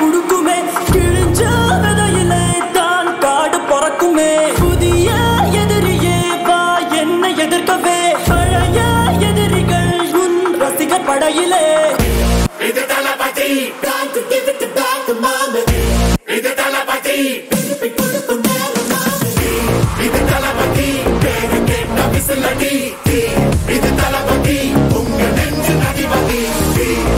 குடுக்குமே கிழிஞ்ச விதையிலே தான் காடு பொறக்குமே புதிய எதிரியே வா என்ன எதிர்க்கவே பழைய எதிரிகள் உன் ரசிகர் படையிலே இது தளபதி time to give it back to mama இது தளபதி திருப்பி கொடுக்கும் நேரம் இது தளபதி பேரு கேட்ட விசிலடி